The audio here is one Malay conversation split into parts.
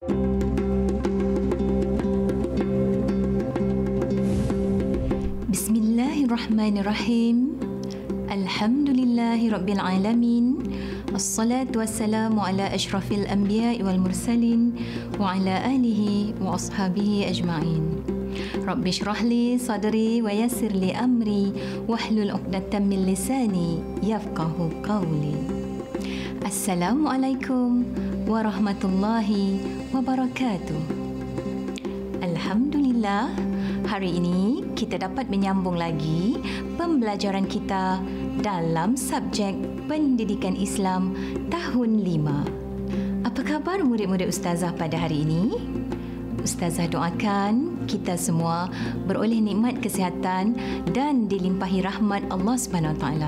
Bismillahirrahmanirrahim. Alhamdulillahirabbil alamin. Assalatu wassalamu ala asyrafil anbiya'i wal mursalin wa ala alihi wa ashabihi ajma'in. Rabbi shrah li sadri wa yassir li amri wahlul 'uqdatam min lisani yafqahu qawli. Assalamualaikum warahmatullahi wabarakatuh. Alhamdulillah, hari ini kita dapat menyambung lagi pembelajaran kita dalam subjek Pendidikan Islam tahun 5. Apa khabar murid-murid Ustazah pada hari ini? Ustazah doakan kita semua beroleh nikmat kesihatan dan dilimpahi rahmat Allah Subhanahu Wa Taala.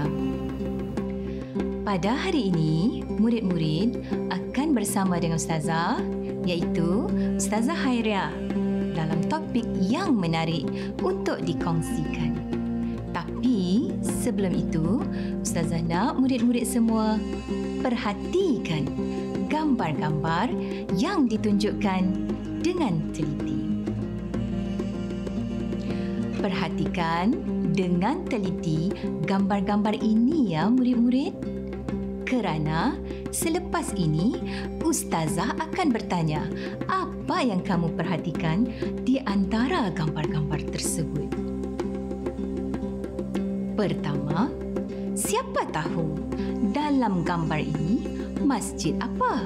Pada hari ini, murid-murid akan bersama dengan Ustazah, iaitu Ustazah Hairiah, dalam topik yang menarik untuk dikongsikan. Tapi sebelum itu, Ustazah nak murid-murid semua perhatikan gambar-gambar yang ditunjukkan dengan teliti. Perhatikan dengan teliti gambar-gambar ini ya murid-murid. Kerana selepas ini, Ustazah akan bertanya apa yang kamu perhatikan di antara gambar-gambar tersebut. Pertama, siapa tahu dalam gambar ini masjid apa?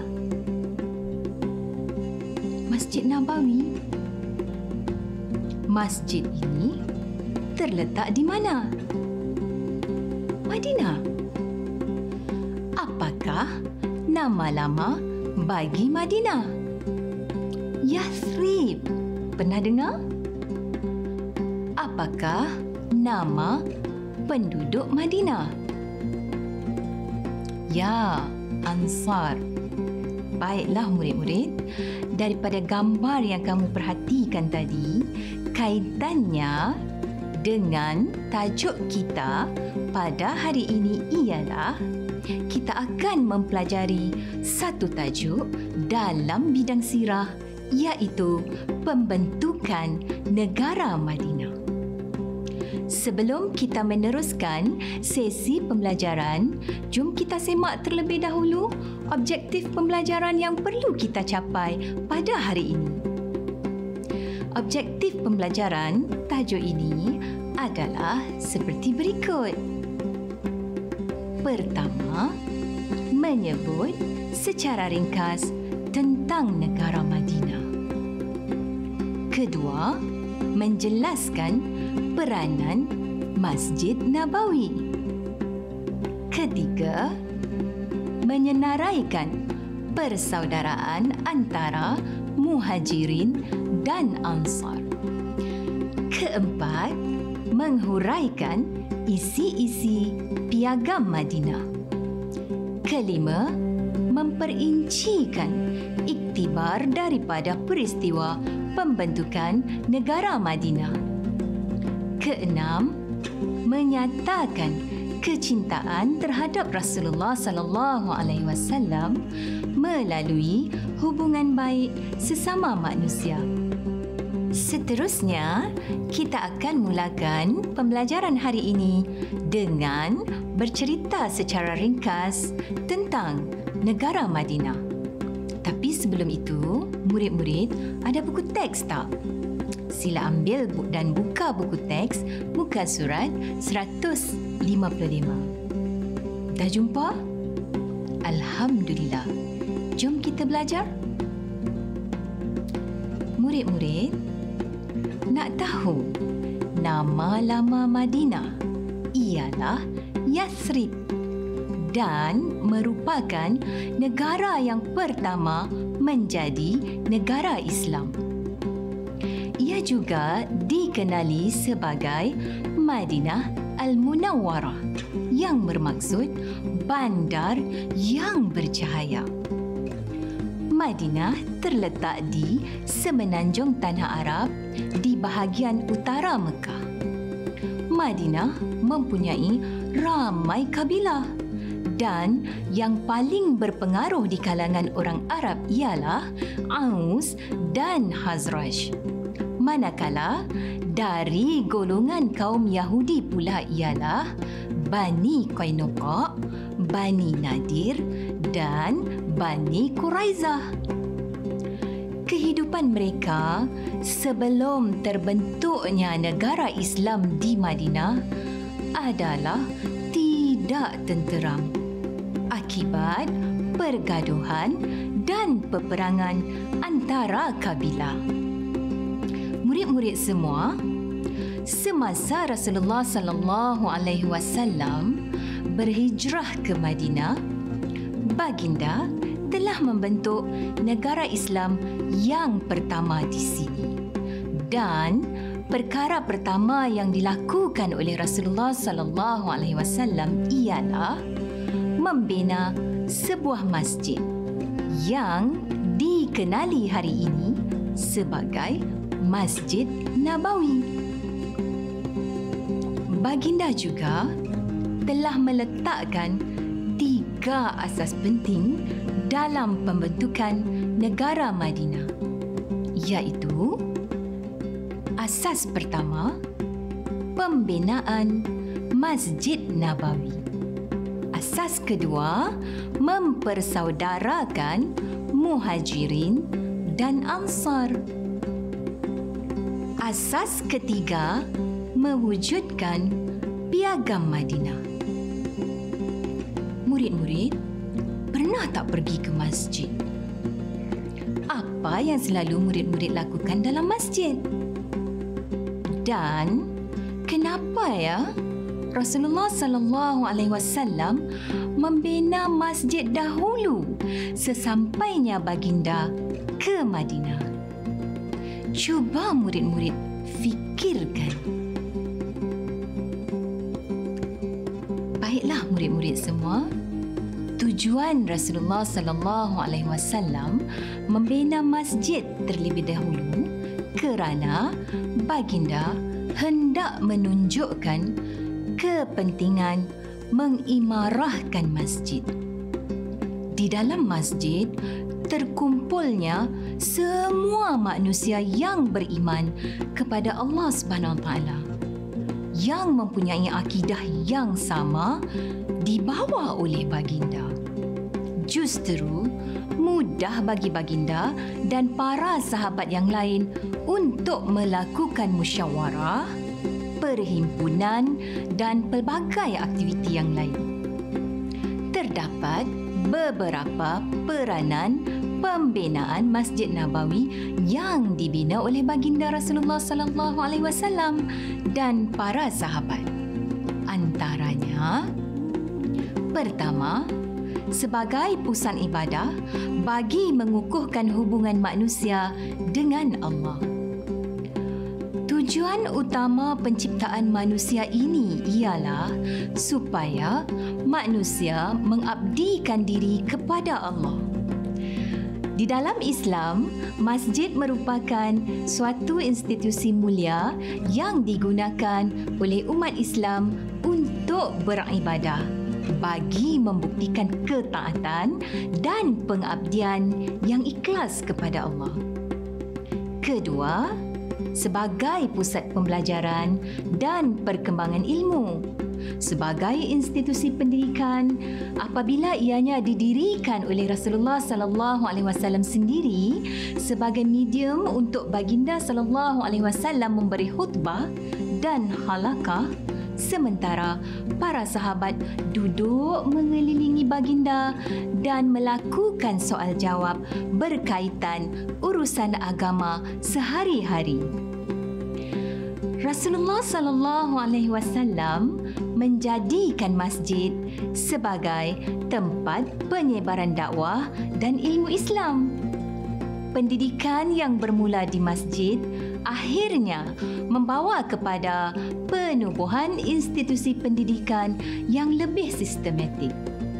Masjid Nabawi. Masjid ini terletak di mana? Madinah. Apakah nama lama bagi Madinah? Yathrib. Pernah dengar? Apakah nama penduduk Madinah? Ya, Ansar. Baiklah murid-murid, daripada gambar yang kamu perhatikan tadi, kaitannya dengan tajuk kita pada hari ini ialah kita akan mempelajari satu tajuk dalam bidang sirah, iaitu pembentukan negara Madinah. Sebelum kita meneruskan sesi pembelajaran, jom kita semak terlebih dahulu objektif pembelajaran yang perlu kita capai pada hari ini. Objektif pembelajaran tajuk ini adalah seperti berikut. Pertama, menyebut secara ringkas tentang negara Madinah. Kedua, menjelaskan peranan Masjid Nabawi. Ketiga, menyenaraikan persaudaraan antara Muhajirin dan Ansar. Keempat, menghuraikan isi-isi piagam Madinah. Kelima, memperincikan iktibar daripada peristiwa pembentukan negara Madinah. Keenam, menyatakan kecintaan terhadap Rasulullah sallallahu alaihi wasallam melalui hubungan baik sesama manusia. Seterusnya, kita akan mulakan pembelajaran hari ini dengan bercerita secara ringkas tentang negara Madinah. Tapi sebelum itu, murid-murid ada buku teks tak? Sila ambil dan buka buku teks muka surat 155. Dah jumpa? Alhamdulillah. Jom kita belajar. Murid-murid, nak tahu nama lama Madinah ialah Yathrib dan merupakan negara yang pertama menjadi negara Islam. Ia juga dikenali sebagai Madinah Al-Munawwarah yang bermaksud bandar yang bercahaya. Madinah terletak di semenanjung Tanah Arab di bahagian utara Mekah. Madinah mempunyai ramai kabilah Dan yang paling berpengaruh di kalangan orang Arab ialah Aus dan Khazraj. Manakala dari golongan kaum Yahudi pula ialah Bani Qainuqa, Bani Nadir dan Bani Quraizah. Kehidupan mereka sebelum terbentuknya negara Islam di Madinah adalah tidak tenteram akibat pergaduhan dan peperangan antara kabilah. Murid-murid semua, semasa Rasulullah sallallahu alaihi wasallam berhijrah ke Madinah, baginda telah membentuk negara Islam yang pertama di sini. Dan perkara pertama yang dilakukan oleh Rasulullah sallallahu alaihi wasallam ialah membina sebuah masjid yang dikenali hari ini sebagai Masjid Nabawi. Baginda juga telah meletakkan 3 asas penting dalam pembentukan negara Madinah, iaitu asas pertama, pembinaan Masjid Nabawi. Asas kedua, mempersaudarakan Muhajirin dan Ansar. Asas ketiga, mewujudkan Piagam Madinah. Murid-murid, pernah tak pergi ke masjid? Apa yang selalu murid-murid lakukan dalam masjid? Dan kenapa ya Rasulullah sallallahu alaihi wasallam membina masjid dahulu sesampainya baginda ke Madinah? Cuba murid-murid fikirkan. Baiklah murid-murid semua, tujuan Rasulullah sallallahu alaihi wasallam membina masjid terlebih dahulu kerana baginda hendak menunjukkan kepentingan mengimarahkan masjid. Di dalam masjid terkumpulnya semua manusia yang beriman kepada Allah Subhanahu Wa Taala, yang mempunyai akidah yang sama dibawa oleh baginda. Justru mudah bagi baginda dan para sahabat yang lain untuk melakukan musyawarah, perhimpunan dan pelbagai aktiviti yang lain. Terdapat beberapa peranan pembinaan Masjid Nabawi yang dibina oleh baginda Rasulullah sallallahu alaihi wasallam dan para sahabat. Antaranya, pertama, sebagai pusat ibadah bagi mengukuhkan hubungan manusia dengan Allah. Tujuan utama penciptaan manusia ini ialah supaya manusia mengabdikan diri kepada Allah. Di dalam Islam, masjid merupakan suatu institusi mulia yang digunakan oleh umat Islam untuk beribadah bagi membuktikan ketaatan dan pengabdian yang ikhlas kepada Allah. Kedua, sebagai pusat pembelajaran dan perkembangan ilmu. Sebagai institusi pendidikan, apabila ianya didirikan oleh Rasulullah sallallahu alaihi wasallam sendiri sebagai medium untuk baginda sallallahu alaihi wasallam memberi khutbah dan halaqah, sementara para sahabat duduk mengelilingi baginda dan melakukan soal jawab berkaitan urusan agama sehari-hari. Rasulullah sallallahu alaihi wasallam menjadikan masjid sebagai tempat penyebaran dakwah dan ilmu Islam. Pendidikan yang bermula di masjid akhirnya membawa kepada penubuhan institusi pendidikan yang lebih sistematik.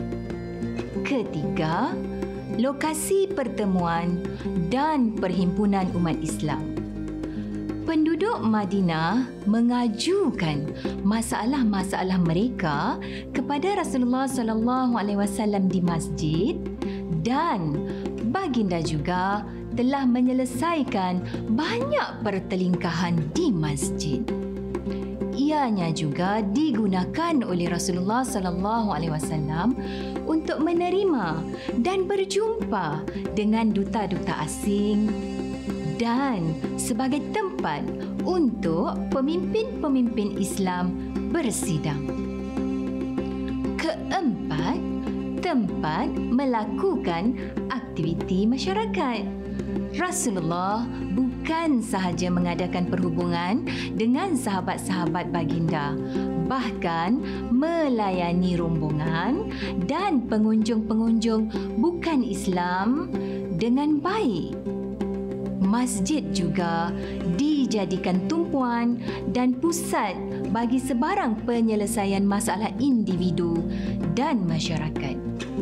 Ketiga, lokasi pertemuan dan perhimpunan umat Islam. Penduduk Madinah mengajukan masalah-masalah mereka kepada Rasulullah sallallahu alaihi wasallam di masjid, dan baginda juga telah menyelesaikan banyak pertelingkahan di masjid. Ianya juga digunakan oleh Rasulullah sallallahu alaihi wasallam untuk menerima dan berjumpa dengan duta-duta asing dan sebagai tempat untuk pemimpin-pemimpin Islam bersidang. Keempat, tempat melakukan aktiviti masyarakat. Rasulullah bukan sahaja mengadakan perhubungan dengan sahabat-sahabat baginda, bahkan melayani rombongan dan pengunjung-pengunjung bukan Islam dengan baik. Masjid juga dijadikan tumpuan dan pusat bagi sebarang penyelesaian masalah individu dan masyarakat.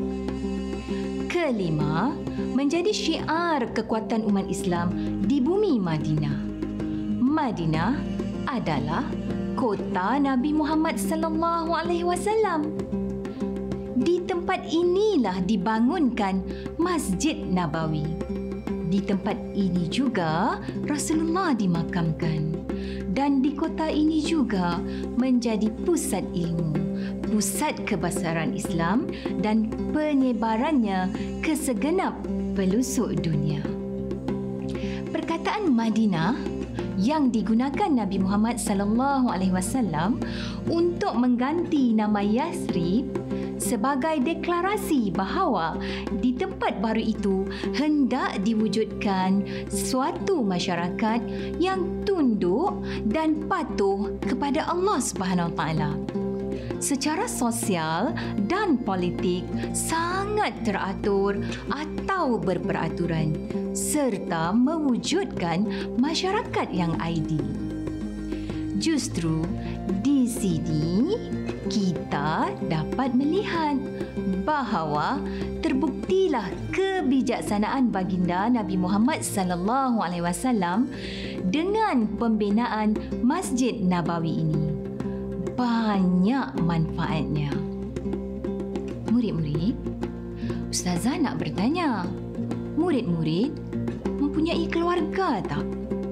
Kelima, menjadi syiar kekuatan umat Islam di bumi Madinah. Madinah adalah kota Nabi Muhammad sallallahu alaihi wasallam. Di tempat inilah dibangunkan Masjid Nabawi. Di tempat ini juga Rasulullah dimakamkan, dan di kota ini juga menjadi pusat ilmu, pusat kebesaran Islam dan penyebarannya ke segenap pelosok dunia. Perkataan Madinah yang digunakan Nabi Muhammad sallallahu alaihi wasallam untuk mengganti nama Yathrib sebagai deklarasi bahawa di tempat baru itu hendak diwujudkan suatu masyarakat yang tunduk dan patuh kepada Allah Subhanahu Wa Taala. Secara sosial dan politik sangat teratur atau berperaturan serta mewujudkan masyarakat yang ideal. Justru di sini kita dapat melihat bahawa terbuktilah kebijaksanaan baginda Nabi Muhammad sallallahu alaihi wasallam dengan pembinaan Masjid Nabawi ini. Banyak manfaatnya. Murid-murid, Ustazah nak bertanya, murid-murid mempunyai keluarga tak?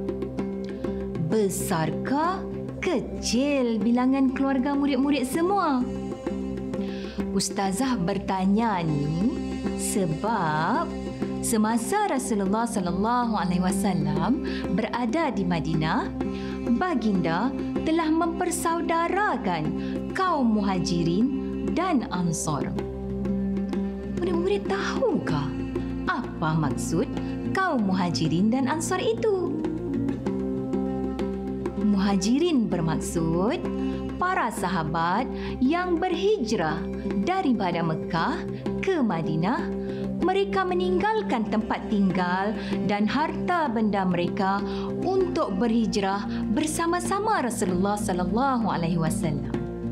Besarkah kecil bilangan keluarga murid-murid semua? Ustazah bertanya ni sebab semasa Rasulullah sallallahu alaihi wasallam berada di Madinah, baginda telah mempersaudarakan kaum Muhajirin dan Ansar. Murid-murid tahukah apa maksud kaum Muhajirin dan Ansar itu? Muhajirin bermaksud para sahabat yang berhijrah daripada Mekah ke Madinah. Mereka meninggalkan tempat tinggal dan harta benda mereka untuk berhijrah bersama-sama Rasulullah sallallahu alaihi wasallam.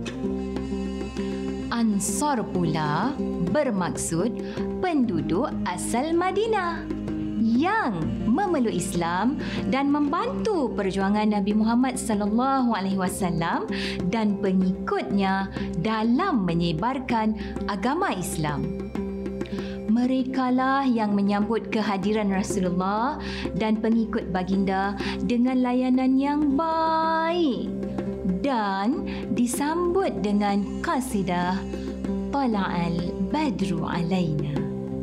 Ansar pula bermaksud penduduk asal Madinah yang memeluk Islam dan membantu perjuangan Nabi Muhammad sallallahu alaihi wasallam dan pengikutnya dalam menyebarkan agama Islam. Merekalah yang menyambut kehadiran Rasulullah dan pengikut baginda dengan layanan yang baik dan disambut dengan qasidah Tala'al Badru Alaina.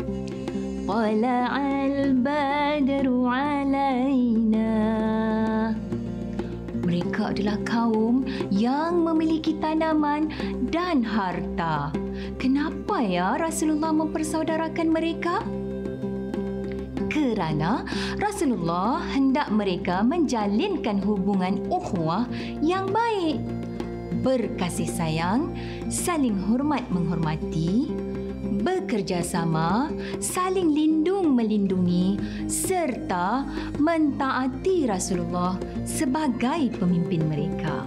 Tala'al Badru Alaina. Mereka adalah kaum yang memiliki tanaman dan harta. Kenapa ya Rasulullah mempersaudarakan mereka? Kerana Rasulullah hendak mereka menjalinkan hubungan ukhuwah yang baik, berkasih sayang, saling hormat menghormati, bekerjasama, saling lindung melindungi serta mentaati Rasulullah sebagai pemimpin mereka.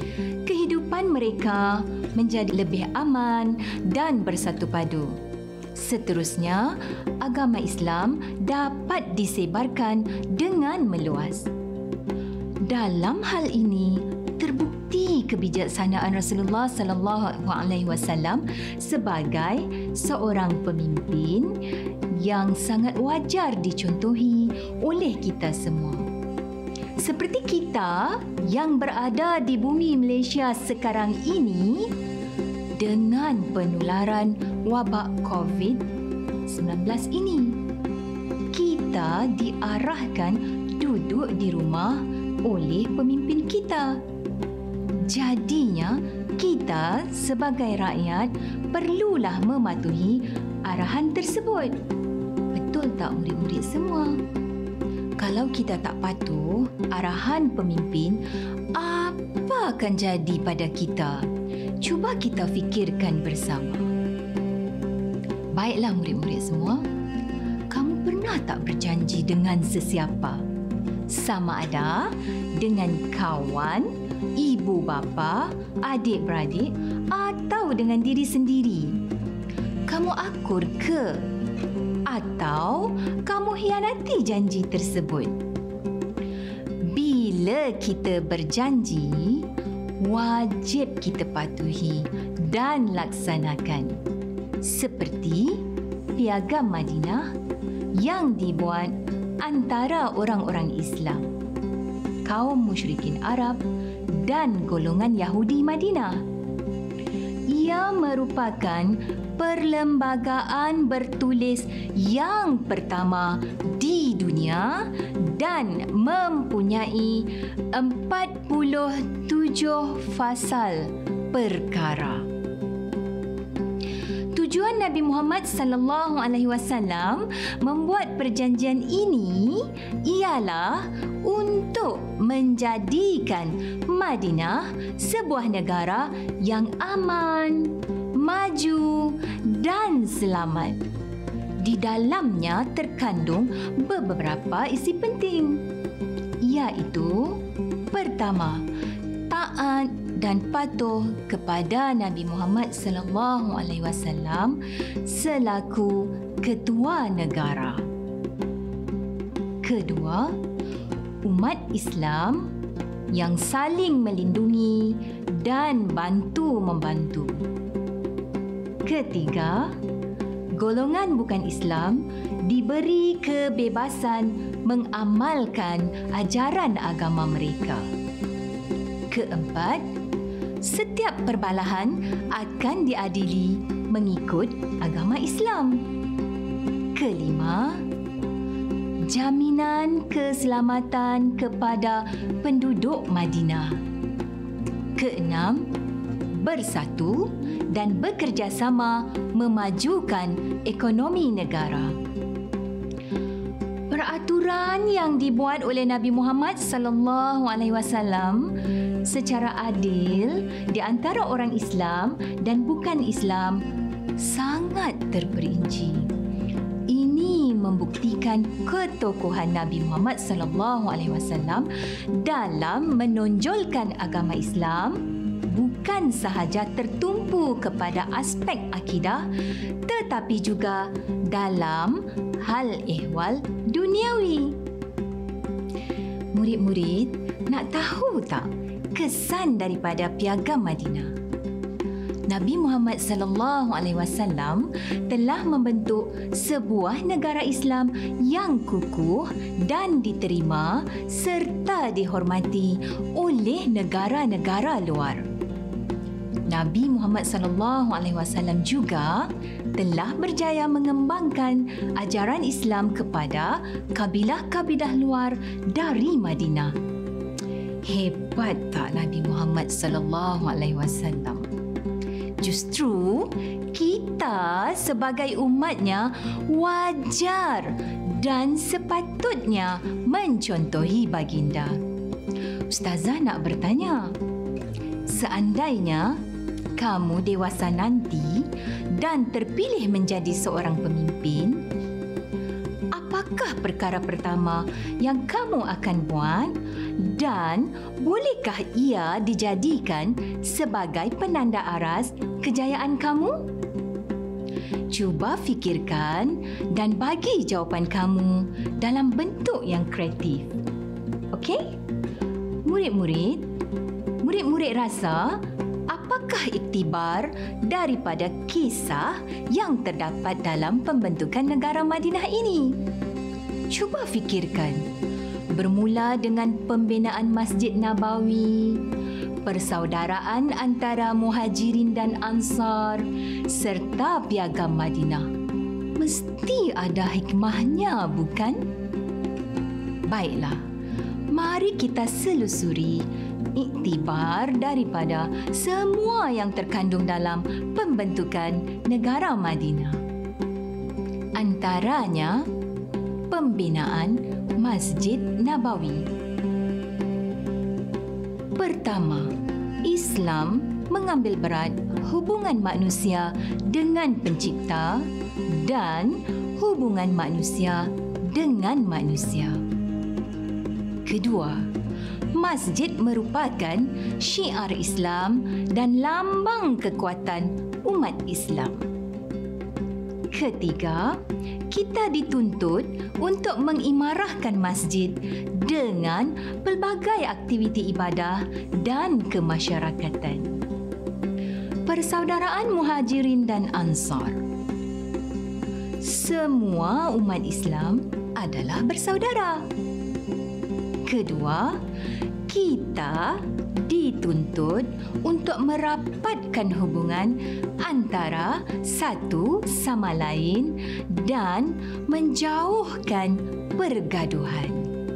Kehidupan mereka menjadi lebih aman dan bersatu padu. Seterusnya, agama Islam dapat disebarkan dengan meluas. Dalam hal ini, terbukti kebijaksanaan Rasulullah sallallahu alaihi wasallam sebagai seorang pemimpin yang sangat wajar dicontohi oleh kita semua. Seperti kita yang berada di bumi Malaysia sekarang ini dengan penularan wabak COVID-19 ini. Kita diarahkan duduk di rumah oleh pemimpin kita. Jadinya, kita sebagai rakyat perlulah mematuhi arahan tersebut. Betul tak murid-murid semua? Kalau kita tak patuh arahan pemimpin, apa akan jadi pada kita? Cuba kita fikirkan bersama. Baiklah murid-murid semua, kamu pernah tak berjanji dengan sesiapa? Sama ada dengan kawan, ibu bapa, adik-beradik atau dengan diri sendiri. Kamu akur ke? Atau kamu hianati janji tersebut? Bila kita berjanji, wajib kita patuhi dan laksanakan. Seperti Piagam Madinah yang dibuat antara orang-orang Islam, kaum musyrikin Arab dan golongan Yahudi Madinah. Ia merupakan perlembagaan bertulis yang pertama di dunia dan mempunyai 47 fasal perkara. Tujuan Nabi Muhammad sallallahu alaihi wasallam membuat perjanjian ini ialah untuk menjadikan Madinah sebuah negara yang aman, maju dan selamat. Di dalamnya terkandung beberapa isi penting, iaitu pertama, taat dan patuh kepada Nabi Muhammad sallallahu alaihi wasallam selaku ketua negara. Kedua, umat Islam yang saling melindungi dan bantu-membantu. Ketiga, golongan bukan Islam diberi kebebasan mengamalkan ajaran agama mereka. Keempat, setiap perbalahan akan diadili mengikut agama Islam. Kelima, jaminan keselamatan kepada penduduk Madinah. Keenam, bersatu dan bekerjasama memajukan ekonomi negara. Peraturan yang dibuat oleh Nabi Muhammad sallallahu alaihi wasallam secara adil di antara orang Islam dan bukan Islam sangat terperinci. Ini membuktikan ketokohan Nabi Muhammad sallallahu alaihi wasallam dalam menonjolkan agama Islam bukan sahaja tertumpu kepada aspek akidah tetapi juga dalam hal ehwal duniawi. Murid-murid, nak tahu tak kesan daripada Piagam Madinah? Nabi Muhammad sallallahu alaihi wasallam telah membentuk sebuah negara Islam yang kukuh dan diterima serta dihormati oleh negara-negara luar. Nabi Muhammad sallallahu alaihi wasallam juga telah berjaya mengembangkan ajaran Islam kepada kabilah-kabilah luar dari Madinah. Hebat tak Nabi Muhammad sallallahu alaihi wasallam? Justru kita sebagai umatnya wajar dan sepatutnya mencontohi baginda. Ustazah nak bertanya, seandainya kamu dewasa nanti dan terpilih menjadi seorang pemimpin, apakah perkara pertama yang kamu akan buat dan bolehkah ia dijadikan sebagai penanda aras kejayaan kamu? Cuba fikirkan dan bagi jawapan kamu dalam bentuk yang kreatif. Okey? Murid-murid rasa apakah iktibar daripada kisah yang terdapat dalam pembentukan negara Madinah ini? Cuba fikirkan. Bermula dengan pembinaan Masjid Nabawi, persaudaraan antara Muhajirin dan Ansar serta Piagam Madinah. Mesti ada hikmahnya, bukan? Baiklah, mari kita selusuri iktibar daripada semua yang terkandung dalam pembentukan negara Madinah. Antaranya, pembinaan Masjid Nabawi. Pertama, Islam mengambil berat hubungan manusia dengan pencipta dan hubungan manusia dengan manusia. Kedua, masjid merupakan syiar Islam dan lambang kekuatan umat Islam. Ketiga, kita dituntut untuk mengimarahkan masjid dengan pelbagai aktiviti ibadah dan kemasyarakatan. Persaudaraan Muhajirin dan Ansar. Semua umat Islam adalah bersaudara. Kedua, kita dituntut untuk merapatkan hubungan antara satu sama lain dan menjauhkan pergaduhan.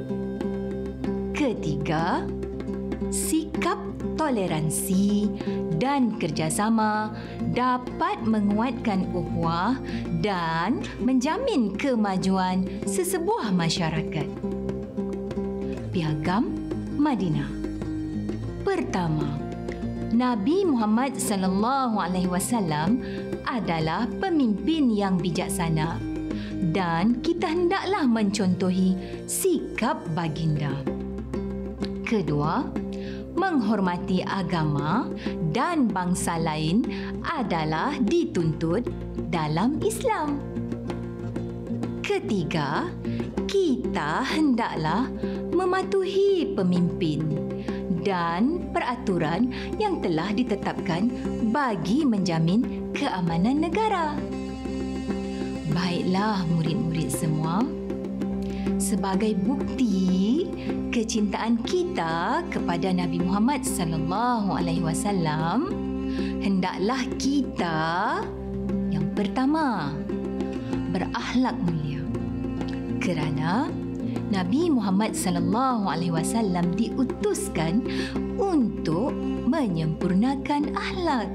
Ketiga, sikap toleransi dan kerjasama dapat menguatkan ukhuwah dan menjamin kemajuan sesebuah masyarakat. Piagam Madinah. Pertama, Nabi Muhammad sallallahu alaihi wasallam adalah pemimpin yang bijaksana dan kita hendaklah mencontohi sikap baginda. Kedua, menghormati agama dan bangsa lain adalah dituntut dalam Islam. Ketiga, kita hendaklah mematuhi pemimpin dan peraturan yang telah ditetapkan bagi menjamin keamanan negara. Baiklah murid-murid semua, sebagai bukti kecintaan kita kepada Nabi Muhammad sallallahu alaihi wasallam, hendaklah kita yang pertama berakhlak mulia. Kerana Nabi Muhammad sallallahu alaihi wasallam diutuskan untuk menyempurnakan akhlak.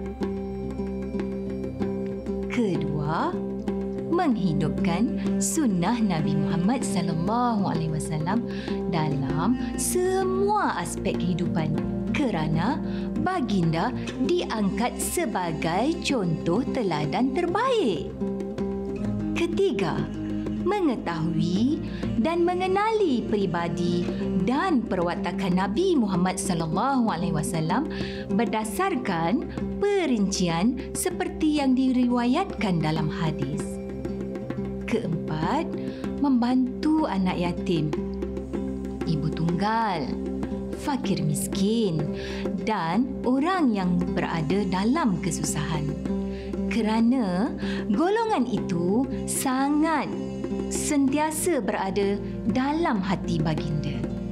Kedua, menghidupkan sunnah Nabi Muhammad sallallahu alaihi wasallam dalam semua aspek kehidupan kerana baginda diangkat sebagai contoh teladan terbaik. Ketiga, mengetahui dan mengenali peribadi dan perwatakan Nabi Muhammad sallallahu alaihi wasallam berdasarkan perincian seperti yang diriwayatkan dalam hadis. Keempat, membantu anak yatim, ibu tunggal, fakir miskin dan orang yang berada dalam kesusahan. Kerana golongan itu sangat sentiasa berada dalam hati baginda.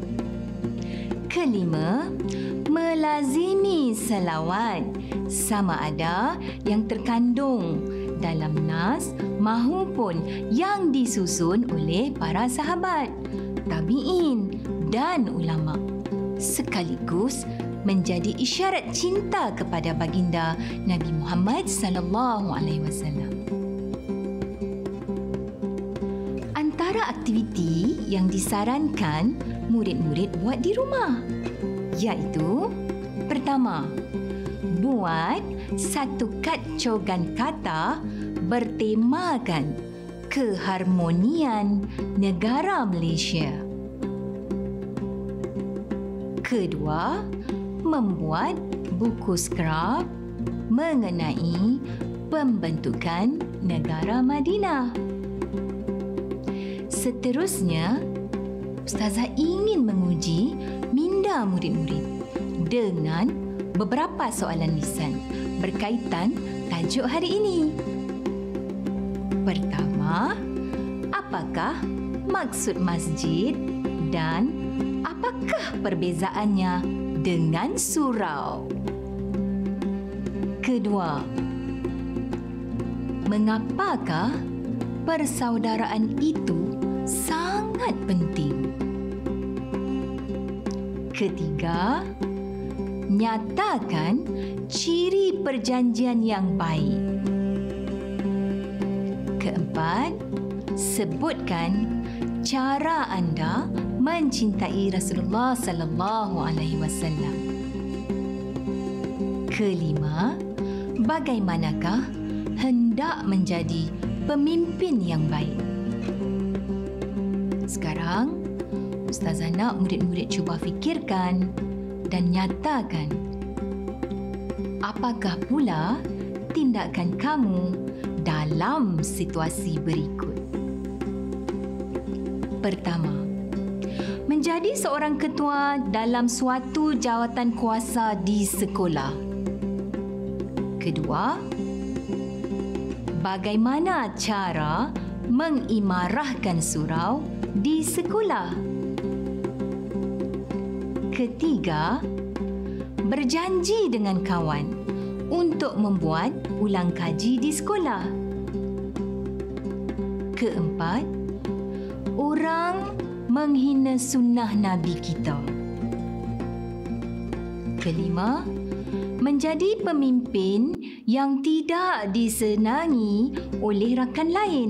Kelima, melazimi selawat sama ada yang terkandung dalam nas mahupun yang disusun oleh para sahabat, tabi'in dan ulama, sekaligus menjadi isyarat cinta kepada baginda Nabi Muhammad sallallahu alaihi wasallam. Antara aktiviti yang disarankan murid-murid buat di rumah iaitu pertama, buat satu kad cogan kata bertemakan keharmonian negara Malaysia. Kedua, membuat buku skrap mengenai pembentukan negara Madinah. Seterusnya, Ustazah ingin menguji minda murid-murid dengan beberapa soalan lisan berkaitan tajuk hari ini. Pertama, apakah maksud masjid dan apakah perbezaannya dengan surau? Kedua, mengapakah persaudaraan itu sangat penting? Ketiga, nyatakan ciri perjanjian yang baik. Keempat, sebutkan cara anda mencintai Rasulullah sallallahu alaihi wasallam. Kelima, bagaimanakah hendak menjadi pemimpin yang baik? Sekarang, Ustazah nak murid-murid cuba fikirkan dan nyatakan apakah pula tindakan kamu dalam situasi berikut. Pertama, menjadi seorang ketua dalam suatu jawatan kuasa di sekolah. Kedua, bagaimana cara mengimarahkan surau di sekolah? Ketiga, berjanji dengan kawan untuk membuat ulang kaji di sekolah. Keempat, orang menghina sunnah Nabi kita. Kelima, menjadi pemimpin yang tidak disenangi oleh rakan lain.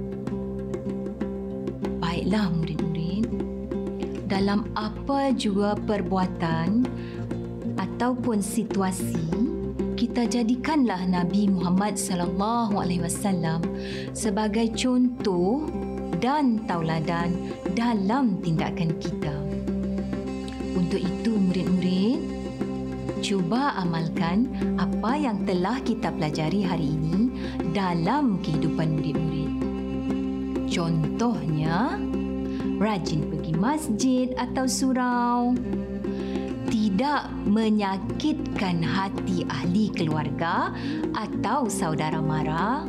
Baiklah murid-murid, dalam apa jua perbuatan ataupun situasi, kita jadikanlah Nabi Muhammad sallallahu alaihi wasallam sebagai contoh dan tauladan dalam tindakan kita. Untuk itu murid-murid, cuba amalkan apa yang telah kita pelajari hari ini dalam kehidupan murid-murid. Contohnya, rajin pergi masjid atau surau, tidak menyakitkan hati ahli keluarga atau saudara mara,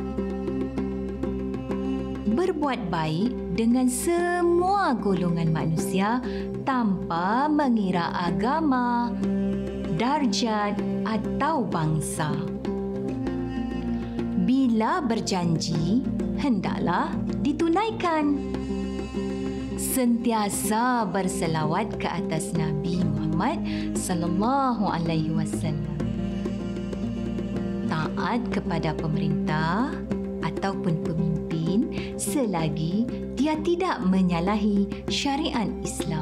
berbuat baik dengan semua golongan manusia tanpa mengira agama, darjat atau bangsa. Bila berjanji, hendaklah ditunaikan. Sentiasa berselawat ke atas Nabi Muhammad sallallahu alaihi wasallam. Taat kepada pemerintah ataupun pemimpin selagi dia tidak menyalahi syariat Islam.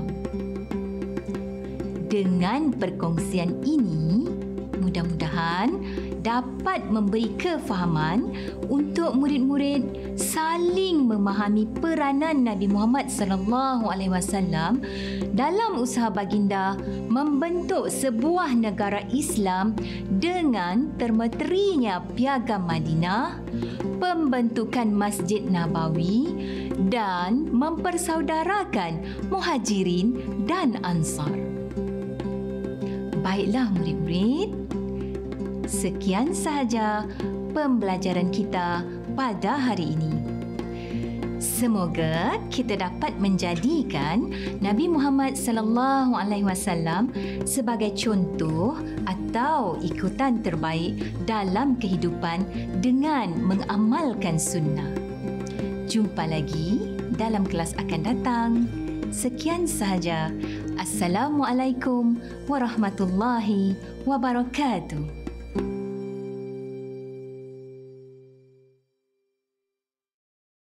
Dengan perkongsian ini, mudah-mudahan dapat memberi kefahaman untuk murid-murid saling memahami peranan Nabi Muhammad sallallahu alaihi wasallam dalam usaha baginda membentuk sebuah negara Islam dengan termeterinya Piagam Madinah, pembentukan Masjid Nabawi dan mempersaudarakan Muhajirin dan Ansar. Baiklah murid-murid, sekian sahaja pembelajaran kita pada hari ini. Semoga kita dapat menjadikan Nabi Muhammad sallallahu alaihi wasallam sebagai contoh atau ikutan terbaik dalam kehidupan dengan mengamalkan sunnah. Jumpa lagi dalam kelas akan datang. Sekian sahaja. Assalamualaikum warahmatullahi wabarakatuh.